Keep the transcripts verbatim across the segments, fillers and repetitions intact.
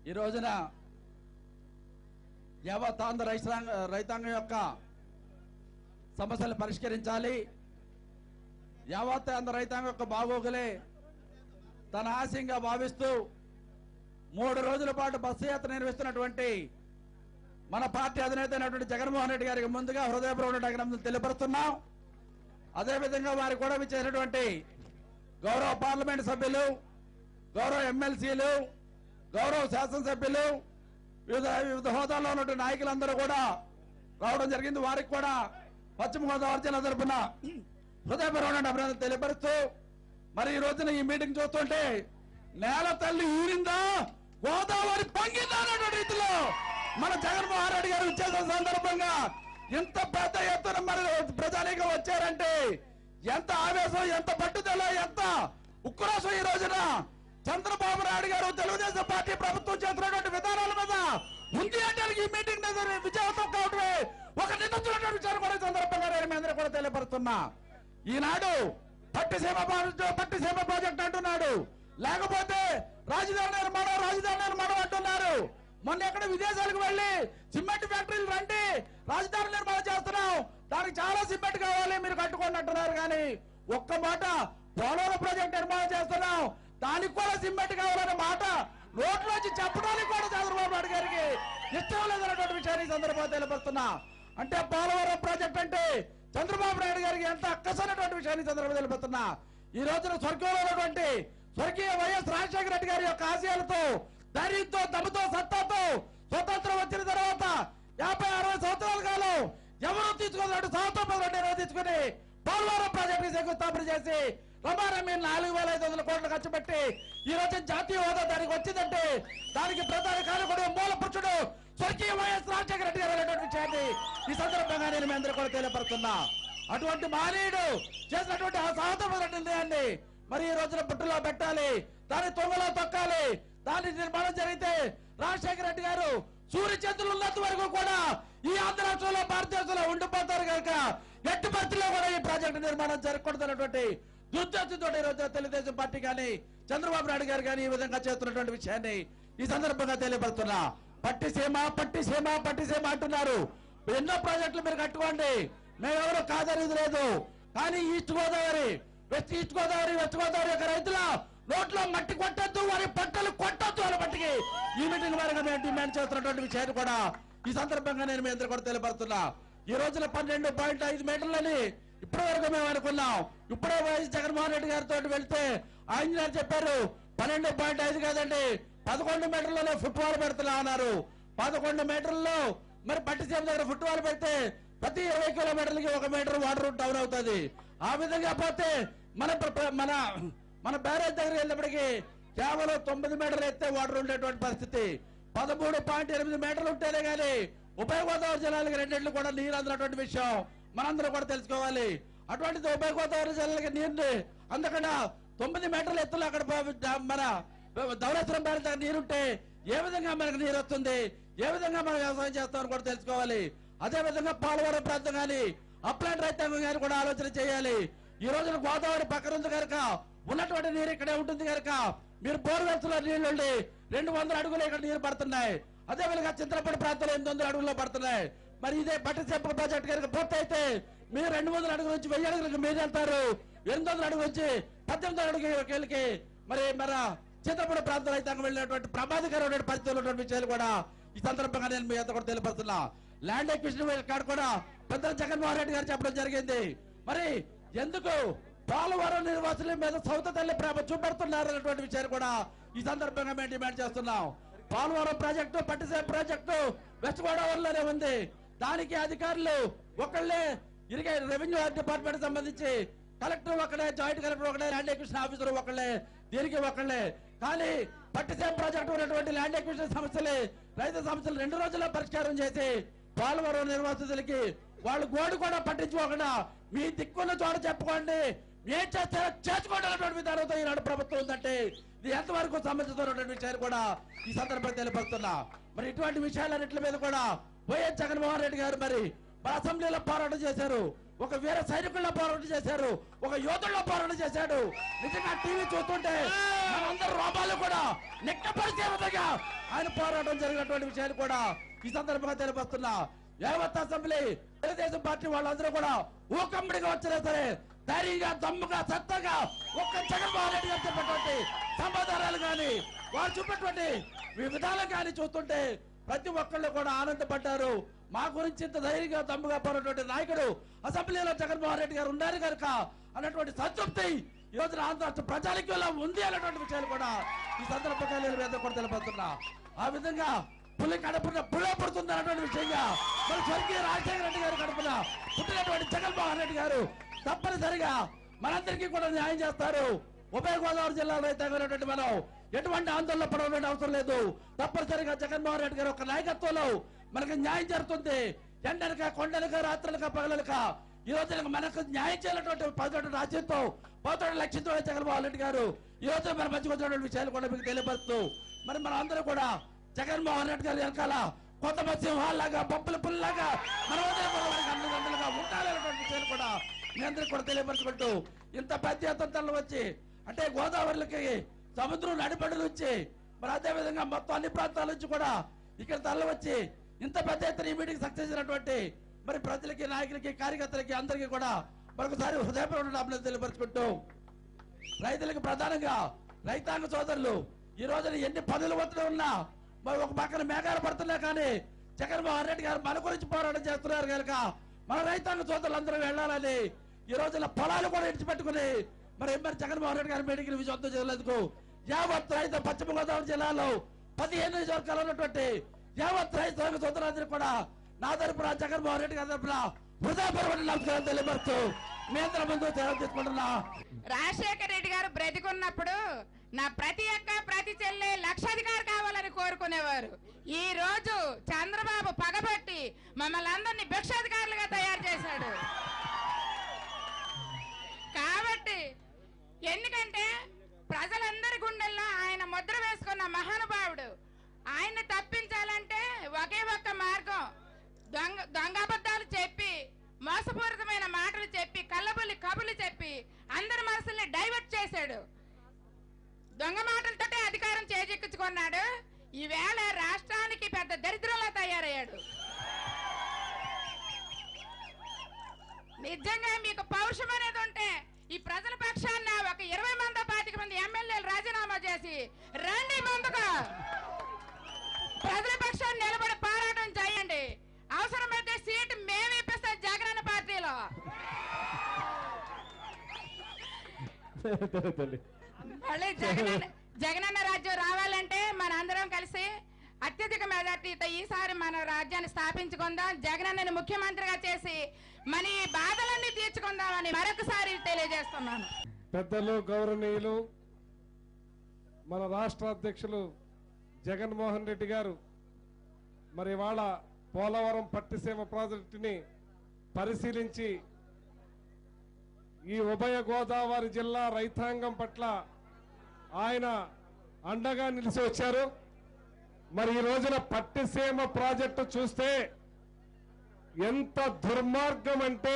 ఈ రోజున యావతాంధ్ర రైతాంగ రైతాంగం యొక్క సమస్యలు పరిష్కరించాలి. యావతాంధ్ర రైతాంగం యొక్క బాగోగులే తన ఆశయంగా భావిస్తూ మూడు రోజుల పాటు బస్సు యాత్ర నిర్వహిస్తున్నటువంటి మన పార్టీ అధినేత అయినటువంటి జగన్మోహన్ రెడ్డి గారికి ముందుగా హృదయపూర్వక అభినందనలు తెలియపరుస్తున్నాం. అదేవిధంగా వారికి కూడా విచ్చేసినటువంటి గౌరవ పార్లమెంట్ సభ్యులు, గౌరవ ఎమ్మెల్సీలు, గౌరవ శాసనసభ్యులు, వివిధ వివిధ హోదాల్లో ఉన్నటువంటి నాయకులందరూ కూడా రావడం జరిగింది. వారికి కూడా పశ్చిమ గోదావరి జిల్లా తరఫున హృదయపూర్వక అభినందనలు తెలియపరుస్తూ మరి ఈ రోజున ఈ మీటింగ్ చూస్తుంటే నేల తల్లి ఊరిందా, గోదావరి పొంగిందా అన్నటువంటి రీతిలో మన జగన్మోహన్ రెడ్డి గారు విచ్చేసిన సందర్భంగా ఎంత పెద్ద ఎత్తున మరి ప్రజానీకం వచ్చారంటే ఎంత ఆవేశం, ఎంత పట్టుదల, ఎంత ఉక్రోషం ఈ రోజున చంద్రబాబు నాయుడు గారు తెలుగుదేశం పార్టీ ప్రభుత్వం చేస్తున్నటువంటి విధానాల మీద ఉంది అంటే ఈ మీటింగ్ విజయవంతం కావటమే ఒక నిందితున్నటువంటి విషయాన్ని కూడా సందర్భంగా నేను మీ అందరూ కూడా తెలియపరుస్తున్నా. ఈనాడు పట్టిసీమ పట్టిసీమ ప్రాజెక్ట్ అంటున్నాడు, లేకపోతే రాజధాని నిర్మాణం రాజధాని నిర్మాణం అంటున్నారు. మొన్న ఎక్కడ విదేశాలకు వెళ్లి సిమెంట్ ఫ్యాక్టరీలు రండి రాజధాని నిర్మాణం చేస్తున్నాం, దానికి చాలా సిమెంట్ కావాలి మీరు కట్టుకోండి అంటున్నారు. కానీ ఒక్క మాట పోలవరం ప్రాజెక్ట్ నిర్మాణం చేస్తున్నాం దానికి కూడా సిమెంట్ కావాలనే మాట నోట్లోంచి చెప్పడానికి కూడా చంద్రబాబు నాయుడు గారికి ఇష్టం లేదన్నటువంటి విషయాన్ని సందర్భంగా తెలియపరుస్తున్నా. అంటే పోలవరం ప్రాజెక్ట్ అంటే చంద్రబాబు నాయుడు గారికి ఎంత అక్కసైనటువంటి విషయాన్ని సందర్భంగా తెలియపరుస్తున్నా. ఈ రోజున స్వర్గంలో ఉన్నటువంటి స్వర్గీయ వైఎస్ రాజశేఖర రెడ్డి గారి యొక్క ఆశయాలతో, ధైర్యంతో, దమ్ముతో, సత్తాతో స్వతంత్రం వచ్చిన తర్వాత యాభై అరవై సంవత్సరాల కాలం ఎవరు తీసుకున్నట్టు సంవత్సరం నిర్వహించుకుని పోలవరం ప్రాజెక్టు శంకుస్థాపన చేసి రమారమి నాలుగు వేల ఐదు వందల కోట్లు ఖర్చు పెట్టి ఈ రోజు జాతీయ హోదా దానికి వచ్చిందంటే దానికి ప్రధాన కారకుడు, మూల పురుషుడు స్వర్గీయ వైఎస్ రాజశేఖర రెడ్డి గారు అనేటువంటి విషయాన్ని ఈ సందర్భంగా నేను మీ అందరూ కూడా తెలియపరుస్తున్నా. అటువంటి మహనీయుడు చేసినటువంటి ఆ సాహసమైన నిర్ణయాన్ని మరి ఈ రోజున పుట్టులో పెట్టాలి, దాన్ని తొంగలో తొక్కాలి. దాని నిర్మాణం జరిగితే రాజశేఖర రెడ్డి గారు సూర్య చంద్రులు ఉన్నంత వరకు కూడా ఈ ఆంధ్ర రాష్ట్రంలో భారతదేశంలో ఉండిపోతారు కనుక ఎట్టి పరిస్థితిలో కూడా ఈ ప్రాజెక్టు నిర్మాణం జరగకూడదన్నటువంటి దుర్దశతో ఈ రోజు తెలుగుదేశం పార్టీ కానీ చంద్రబాబు నాయుడు గారు కానీ ఈ విధంగా చేస్తున్నటువంటి విషయాన్ని ఈ సందర్భంగా తెలియపరుస్తున్నా. పట్టిసీమ పట్టిసీమ పట్టిసీమ అంటున్నారు. ఎన్నో ప్రాజెక్టులు మీరు కట్టుకోండి, మేమెవరూ కాదనేది లేదు. కానీ east Godavari, west east Godavari, west Godavari యొక్క రైతుల నోట్లో మట్టి కొట్టద్దు, వారి పంటలు కొట్టద్దు అని మట్టికి ఈ మీటింగ్ వారిగా మేము డిమాండ్ చేస్తున్నటువంటి విషయాన్ని కూడా ఈ సందర్భంగా నేను మీ అందరూ కూడా తెలియపరుస్తున్నా. ఈ రోజున పన్నెండు పాయింట్ ఐదు మీటర్లని ఇప్పటి వరకు మేము అనుకున్నాం. ఇప్పుడే వైఎస్ జగన్మోహన్ రెడ్డి గారితో వెళ్తే ఆయన చెప్పారు పన్నెండు పాయింట్ ఐదు కాదండి పదకొండు మీటర్లోనే ఫుట్ వాల్ పెడుతున్నా అన్నారు. పదకొండు మీటర్లలో మరి పట్టిసీమ దగ్గర ఫుట్ వాల్ పెడితే ప్రతి ఇరవై కిలోమీటర్లకి ఒక మీటర్ వాటర్ డౌన్ అవుతుంది. ఆ విధంగా పోతే మన మన మన బ్యారేజ్ దగ్గర వెళ్ళినప్పటికీ కేవలం తొమ్మిది మీటర్లు ఎత్తే వాటర్ ఉండేటువంటి పరిస్థితి. పదమూడు పాయింట్ ఎనిమిది మీటర్లు ఉంటేనే కానీ ఉభయ గోదావరి జిల్లాలకి రెండింటిలో కూడా నీరు అందనటువంటి విషయం మనందరూ కూడా తెలుసుకోవాలి. అటువంటిది ఉభయ గోదావరి జిల్లాలకి నీరు అందకుండా తొమ్మిది మీటర్ల ఎత్తులో అక్కడ మన ధవళేశ్వరం బ్యారేజ్ దగ్గర నీరుంటే ఏ విధంగా మనకు నీరు వస్తుంది, ఏ విధంగా మనం వ్యవసాయం చేస్తామని కూడా తెలుసుకోవాలి. అదే విధంగా పోలవరం ప్రాంతం కానీ అప్లాంట్ రైతాంగం కానీ కూడా ఆలోచన చేయాలి. ఈ రోజున గోదావరి పక్కన ఉంది కనుక ఉన్నటువంటి నీరు ఇక్కడే ఉంటుంది కనుక మీరు బోర్వెల్స్ లో నీళ్లు ఉండి రెండు వందల అడుగులు ఇక్కడ నీరు పడుతున్నాయి. అదే విధంగా చింతలపూడి ప్రాంతంలో ఎనిమిది వందల అడుగుల్లో పడుతున్నాయి. మరి ఇదే పట్టిసీమ ప్రాజెక్ట్ కనుక పూర్తయితే మీరు రెండు వందల అడుగుల నుంచి వెయ్యి అడుగులకు మీరు వెళ్తారు, ఎనిమిది వందల అడుగుల నుంచి పద్దెనిమిది అడుగులకి మరి మన చింతలపూడి ప్రాంతం రైతాంగం వెళ్ళినటువంటి ప్రమాదకరమైన పరిస్థితులు ఉన్నటువంటి విషయాలు కూడా ఈ సందర్భంగా నేను మీ అంతా కూడా తెలియపరుస్తున్నా. ల్యాండ్ ఎక్విజిషన్ కార్డు కూడా పెద్ద జగన్మోహన్ రెడ్డి గారు చెప్పడం జరిగింది. మరి ఎందుకు పోలవరం నిర్వాసుల మీద సౌత తల్లి ప్రేమ చూపెడుతున్నారు అన్నటువంటి విషయాన్ని కూడా ఈ సందర్భంగా మేము డిమాండ్ చేస్తున్నాం. Polavaram project Pattiseema project west గోదావరిలోనే ఉంది. దానికి అధికారులు ఒకళ్ళే ఇరిగే రెవెన్యూ డిపార్ట్మెంట్ సంబంధించి కలెక్టర్ ఒకళ్ళే, జాయింట్ కలెక్టర్ ఒకళ్ళే, ల్యాండ్ ఎక్విజిషన్ ఆఫీసర్ ఒకళ్ళే, దీనికి ఒకళ్ళే. కానీ పట్టిసీమ ప్రాజెక్టు ఉన్నటువంటి ల్యాండ్ ఎక్విజిషన్ సమస్యలు, రైతు సమస్యలు రెండు రోజుల్లో పరిష్కారం చేసి పోలవరం నిర్వాసితులకి వాళ్ళు గోడు కూడా పట్టించుకోకుండా మీ దిక్కున్న చోట చెప్పుకోండి, ఏం చేస్తారో చేసుకోండి అన్నటువంటి విధానంతో ఈనాడు ప్రభుత్వం ఉందంటే ఇది ఎంతవరకు సంబంధించినటువంటి విషయాలు కూడా ఈ సందర్భంగా తెలియపరుస్తున్నా. మరి ఇటువంటి విషయాలన్నింటి మీద కూడా వైఎస్ జగన్మోహన్ రెడ్డి గారు మరి అసెంబ్లీలో పోరాటం చేశారు, ఒక వీర సైనికుల్లో పోరాటం చేశారు, ఒక యోధుల్లో పోరాటం చేశాడు. నిజంగా టీవీ చూస్తుంటే మనందరూ రోమాలు కూడా నిక్కపరిచే విధంగా ఆయన పోరాటం జరిగినటువంటి విషయాలు కూడా ఈ సందర్భంగా తెలియపరుస్తున్నా. యావత్ అసెంబ్లీ తెలుగుదేశం పార్టీ వాళ్ళందరూ కూడా ఊకమ్మడిగా వచ్చినా సరే ధైర్యంగా దమ్ముగా సత్తగా ఒక్క జగన్మోహన్ రెడ్డి గారు చెప్పేటువంటి సమాధానాలు కానీ వారు చూపేటువంటి విధానం కానీ చూస్తుంటే ప్రతి ఒక్కళ్ళు కూడా ఆనందపడ్డారు. మా గురించి ఇంత ధైర్యంగా దమ్ముగా పోయినటువంటి నాయకుడు అసెంబ్లీలో జగన్మోహన్ రెడ్డి గారు ఉన్నారు కనుక అన్నటువంటి సంతృప్తి ఈ రోజున ఆంధ్ర రాష్ట్ర ప్రజానికంలో ఉంది అన్నటువంటి విషయాలు కూడా ఈ సందర్భంగా నేను మీద కూడా తెలియపరుస్తున్నా. ఆ విధంగా పులి కడుపున పులే పుడుతుంది అన్నటువంటి విషయంగా మరి స్వర్గీయ రాజశేఖర రెడ్డి గారు కడుపున పుట్టినటువంటి జగన్మోహన్ రెడ్డి గారు తప్పనిసరిగా మనందరికీ కూడా న్యాయం చేస్తారు. ఉభయ గోదావరి జిల్లాలో అయితే మనం ఎటువంటి ఆందోళన పడవలసిన అవసరం లేదు. తప్పనిసరిగా జగన్మోహన్ రెడ్డి గారు ఒక నాయకత్వంలో మనకు న్యాయం జరుగుతుంది. ఎండనక కొండనక రాత్రులక పగలక ఈ రోజు మనకు న్యాయం చేయాలన్నటువంటి పదకొండు రాజ్యంతో పదకొండు లక్ష్యంతో జగన్మోహన్ రెడ్డి గారు ఈ రోజు మన మధ్యకు వచ్చినటువంటి విషయాలు కూడా మీకు తెలియపరుస్తూ మరి మన అందరూ కూడా జగన్మోహన్ రెడ్డి గారు వెనకాల కొంతమంది సింహాల్లాగా పప్పుల పుల్లలాగా మన అన్నదండలుగా ఉండాలన్నటువంటి విషయాలు కూడా మీ అందరికి కూడా తెలియపరచుకుంటూ ఇంత పెద్ద ఎత్తున వచ్చి అంటే గోదావరికి సముద్రం నడిపడి నుంచి మరి అదే విధంగా మొత్తం అన్ని ప్రాంతాల నుంచి కూడా ఇక్కడ తరలి వచ్చి ఇంత పెద్ద ఎత్తున ఈ మీటింగ్ సక్సెస్ అయినటువంటి మరి ప్రజలకి నాయకులకి కార్యకర్తలకి అందరికీ కూడా మరొకసారి హృదయపూర్వక అభినందనలు తెలియపరచుకుంటూ రైతులకు ప్రధానంగా రైతాంగ సోదరులు ఈ రోజున ఎన్ని పనులు ఒత్తిడి ఉన్నా మరి ఒక పక్కన మేఘాలు పడుతున్నా కానీ జగన్మోహన్ రెడ్డి గారు మన గురించి పోరాటం చేస్తున్నారు కనుక మన రైతాంగ సోదరులు అందరూ వెళ్ళాలని ఈ రోజున పొలాలు కూడా ఇడిచిపెట్టుకుని మరి మరి జగన్మోహన్ రెడ్డి గారి మీటింగ్ విజయవంతం చేయలేదుకు యావత్ రైతు పశ్చిమ గోదావరి జిల్లాలో పదిహేను నియోజకవర్గాలు ఉన్నటువంటి యావత్ రైతాంగ సోదరులందరూ కూడా నా తరపున జగన్మోహన్ రెడ్డి గారి తరపున హృదయపూర్వక నమస్కారం తెలియపరుస్తూ మీ అందరి ముందు సేవ తీసుకుంటున్నా. రాజశేఖర రెడ్డి గారు బ్రతికున్నప్పుడు నా ప్రతి అక్క ప్రతి చెల్లె లక్షాధికారి కావాలని కోరుకునేవారు. ఈ రోజు చంద్రబాబు పగబట్టి మమ్మల్ని అందరినీ భిక్షాధికారులుగా తయారు చేశాడు. కాబట్టి ఎందుకంటే ప్రజలందరి గుండెల్లో ఆయన ముద్ర వేసుకున్న మహానుభావుడు. ఆయన్ని తప్పించాలంటే ఒకే ఒక్క మార్గం, దొంగ దొంగబద్ధాలు చెప్పి మోసపూరితమైన మాటలు చెప్పి కళ్ళబుల్లి కబులు చెప్పి అందరి మనసుల్ని డైవర్ట్ చేశాడు. దొంగ మాటలతోటే అధికారం చేజెక్కించుకున్నాడు. ఈవేళ రాష్ట్రానికి పెద్ద దరిద్రంలా తయారయ్యాడు. నిజంగా మీకు పౌరుషం అనేది ఉంటే ఈ ప్రజల పక్షాన ఒక ఇరవై మంది పాతిక మంది ఎమ్మెల్యేలు రాజీనామా చేసి రండి ముందుగా ప్రజల పక్షాన్ని నిలబడి పోరాటం చేయండి. అవసరమైతే సీటు మేము ఇప్పిస్తాం జగనన్న పార్టీలో. మళ్ళీ జగనన్న జగనన్న రాజ్యం రావాలంటే మన అందరం కలిసి అత్యధిక మెజార్టీతో ఈసారి మన రాజ్యాన్ని స్థాపించుకుందాం. జగనన్నని ముఖ్యమంత్రిగా చేసి మన ఈ బాధలన్నీ తీర్చుకుందామని మరొకసారి తెలియజేస్తున్నాను. పెద్దలు గౌరవనీయులు మన రాష్ట్ర అధ్యక్షులు జగన్మోహన్ రెడ్డి గారు మరి ఇవాళ పోలవరం పట్టిసీమ ప్రాజెక్టుని పరిశీలించి ఈ ఉభయ గోదావరి జిల్లా రైతాంగం పట్ల ఆయన అండగా నిలిచి వచ్చారు. మరి ఈ రోజున పట్టిసీమ ప్రాజెక్టు చూస్తే ఎంత దుర్మార్గం అంటే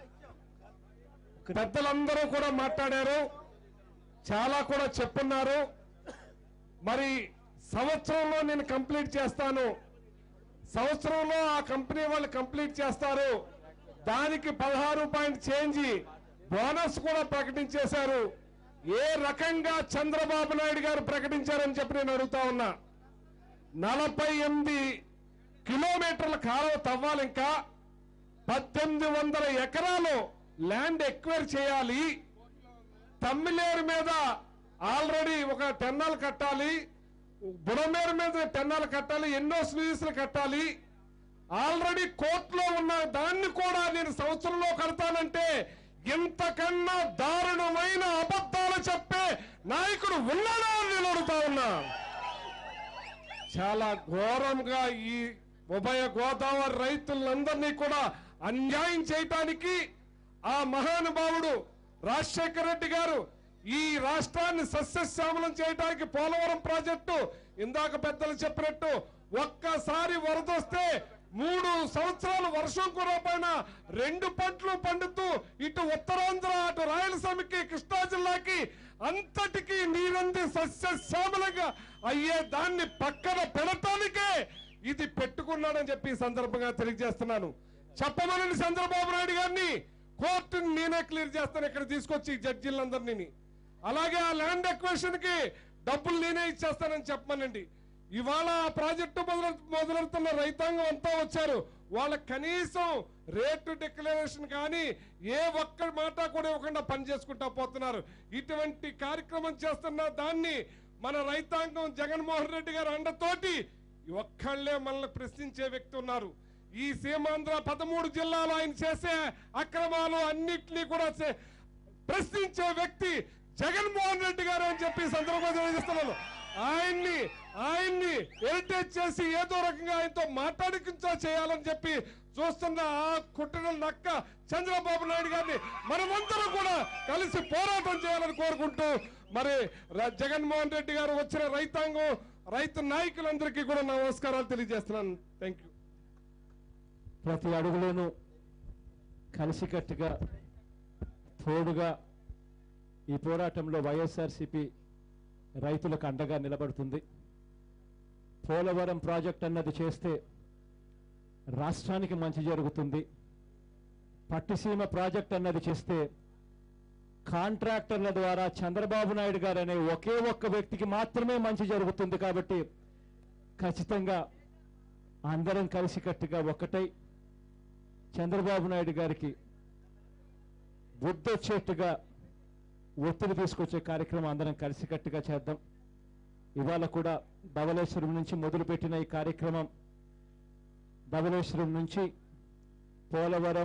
పెద్దలందరూ కూడా మాట్లాడారు, చాలా కూడా చెప్పున్నారు. మరి సంవత్సరంలో నేను కంప్లీట్ చేస్తాను, సంవత్సరంలో ఆ కంపెనీ వాళ్ళు కంప్లీట్ చేస్తారు, దానికి పదహారు పాయింట్ చేంజ్ బోనస్ కూడా ప్రకటించేశారు. ఏ రకంగా చంద్రబాబు నాయుడు గారు ప్రకటించారని చెప్పి నేను అడుగుతా ఉన్నా. నలభై ఎనిమిది కిలోమీటర్ల కాలువ తవ్వాలి, ఇంకా పద్దెనిమిది వందల ఎకరాలు ల్యాండ్ ఎక్వైర్ చేయాలి, తమ్మిలేరు మీద ఆల్రెడీ ఒక టెన్నాలు కట్టాలి, బుడమేరు మీద టెన్నాలు కట్టాలి, ఎన్నో స్లూయిస్లు కట్టాలి. ఆల్రెడీ కోర్టులో ఉన్న దాన్ని కూడా నేను సంవత్సరంలో కడతానంటే ఇంతకన్నా దారుణమైన అబద్ధాలు చెప్పే నాయకుడు ఉన్నాడా అని నేను అడుగుతా ఉన్నా. చాలా ఘోరంగా ఈ ఉభయ గోదావరి రైతులందరినీ కూడా అన్యాయం చేయటానికి ఆ మహానుభావుడు రాజశేఖర రెడ్డి గారు ఈ రాష్ట్రాన్ని సస్యశ్యామలం చేయడానికి పోలవరం ప్రాజెక్టు ఇందాక పెద్దలు చెప్పినట్టు ఒక్కసారి వరదొస్తే మూడు సంవత్సరాలు వర్షం కురవపైన రెండు పంటలు పండుతూ ఇటు ఉత్తరాంధ్ర అటు రాయలసీమకి కృష్ణా జిల్లాకి అంతటికీ నీరంది సస్యశ్యామలంగా అయ్యే దాన్ని పక్కన పెడటానికే ఇది పెట్టుకున్నాడని చెప్పి ఈ సందర్భంగా తెలియజేస్తున్నాను. చెప్పమని చంద్రబాబు నాయుడు గారిని కోర్టుని నేనే క్లియర్ చేస్తాను ఇక్కడ తీసుకొచ్చి జడ్జీలందరినీ. అలాగే ఆ ల్యాండ్ ఎక్వేషన్ కి డబ్బులు నేనే ఇచ్చేస్తానని చెప్పమనండి. ఇవాళ ఆ ప్రాజెక్టు మొదలు మొదలెడుతున్న రైతాంగం అంతా వచ్చారు. వాళ్ళ కనీసం రేటు డిక్లరేషన్ కానీ ఏ ఒక్క మాట కూడా ఇవ్వకుండా పని చేసుకుంటా పోతున్నారు. ఇటువంటి కార్యక్రమం చేస్తున్న దాన్ని మన రైతాంగం జగన్మోహన్ రెడ్డి గారు అండతోటి ఒక్కళ్లే మనల్ని ప్రశ్నించే వ్యక్తి ఉన్నారు. ఈ సీమాంధ్ర పదమూడు జిల్లాలో ఆయన చేసే అక్రమాలు అన్నిటినీ కూడా ప్రశ్నించే వ్యక్తి జగన్మోహన్ రెడ్డి గారు అని చెప్పి సందర్భంగా తెలియజేస్తున్నాను. ఆయన్ని ఆయన్ని హెరిటేజ్ చేసి ఏదో రకంగా ఆయనతో మాట్లాడికించా చేయాలని చెప్పి చూస్తున్న ఆ కుట్రల నక్క చంద్రబాబు నాయుడు గారిని మనమందరం కూడా కలిసి పోరాటం చేయాలని కోరుకుంటూ మరి జగన్మోహన్ రెడ్డి గారు వచ్చిన రైతాంగం రైతు నాయకులందరికీ కూడా నమస్కారాలు తెలియజేస్తున్నాను. Thank you. ప్రతి అడుగులోనూ కలిసికట్టుగా తోడుగా ఈ పోరాటంలో వైఎస్ఆర్సీపీ రైతులకు అండగా నిలబడుతుంది. పోలవరం ప్రాజెక్ట్ అన్నది చేస్తే రాష్ట్రానికి మంచి జరుగుతుంది. పట్టిసీమ ప్రాజెక్ట్ అన్నది చేస్తే కాంట్రాక్టర్ల ద్వారా చంద్రబాబు నాయుడు గారు అనే ఒకే ఒక్క వ్యక్తికి మాత్రమే మంచి జరుగుతుంది. కాబట్టి ఖచ్చితంగా అందరం కలిసికట్టుగా ఒకటై చంద్రబాబు నాయుడు గారికి బుద్ధొచ్చేట్టుగా ఒత్తిడి తీసుకొచ్చే కార్యక్రమం అందరం కలిసికట్టుగా చేద్దాం. ఇవాళ కూడా ధవళేశ్వరం నుంచి మొదలుపెట్టిన ఈ కార్యక్రమం ధవళేశ్వరం నుంచి పోలవరం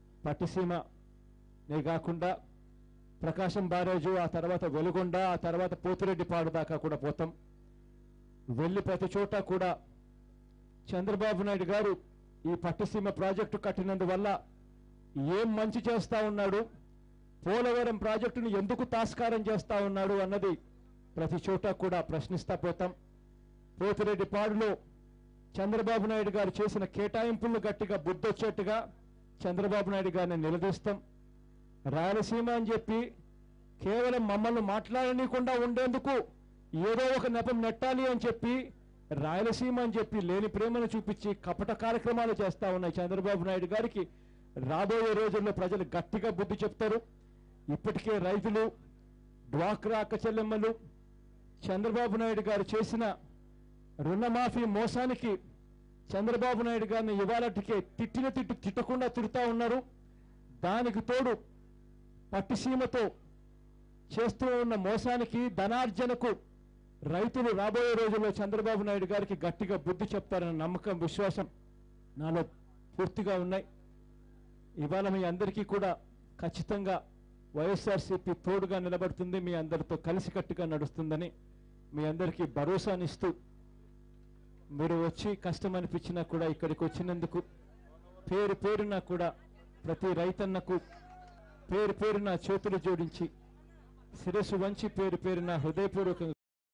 పట్టిసీమనే కాకుండా ప్రకాశం బ్యారేజు, ఆ తర్వాత వెలుగొండ, ఆ తర్వాత పోతిరెడ్డిపాడు దాకా కూడా పోతాం. వెళ్ళి ప్రతి చోట కూడా చంద్రబాబు నాయుడు గారు ఈ పట్టిసీమ ప్రాజెక్టు కట్టినందువల్ల ఏం మంచి చేస్తా ఉన్నాడు, పోలవరం ప్రాజెక్టును ఎందుకు తాస్కారం చేస్తా ఉన్నాడు అన్నది ప్రతి చోట కూడా ప్రశ్నిస్తా పోతాం. పోతిరెడ్డిపాడులో చంద్రబాబు నాయుడు గారు చేసిన కేటాయింపులను గట్టిగా బుద్ధొచ్చేట్టుగా చంద్రబాబు నాయుడు గారిని నిలదీస్తాం. రాయలసీమ అని చెప్పి కేవలం మమ్మల్ని మాట్లాడనీయకుండా ఉండేందుకు ఏదో ఒక నెపం నెట్టాలి అని చెప్పి రాయలసీమ అని చెప్పి లేని ప్రేమను చూపించి కపట కార్యక్రమాలు చేస్తా ఉన్నాయి చంద్రబాబు నాయుడు గారికి. రాబోయే రోజుల్లో ప్రజలు గట్టిగా బుద్ధి చెప్తారు. ఇప్పటికే రైతులు, డ్వాక్రా అక్క చెల్లెమ్మలు చంద్రబాబు నాయుడు గారు చేసిన రుణమాఫీ మోసానికి చంద్రబాబు నాయుడు గారిని ఇవాళటికే తిట్టిన తిట్టు తిట్టకుండా తిడుతూ ఉన్నారు. దానికి తోడు పట్టిసీమతో చేస్తూ ఉన్న మోసానికి, ధనార్జనకు రైతులు రాబోయే రోజుల్లో చంద్రబాబు నాయుడు గారికి గట్టిగా బుద్ధి చెప్తారన్న నమ్మకం, విశ్వాసం నాలో పూర్తిగా ఉన్నాయి. ఇవాళ మీ అందరికీ కూడా ఖచ్చితంగా వైఎస్ఆర్సీపీ తోడుగా నిలబడుతుంది, మీ అందరితో కలిసికట్టుగా నడుస్తుందని మీ అందరికీ భరోసానిస్తూ మీరు వచ్చి కష్టం అనిపించినా కూడా ఇక్కడికి వచ్చినందుకు పేరు పేరున కూడా ప్రతి రైతన్నకు పేరు పేరున చేతులు జోడించి శిరస్సు వంచి పేరు పేరున హృదయపూర్వకంగా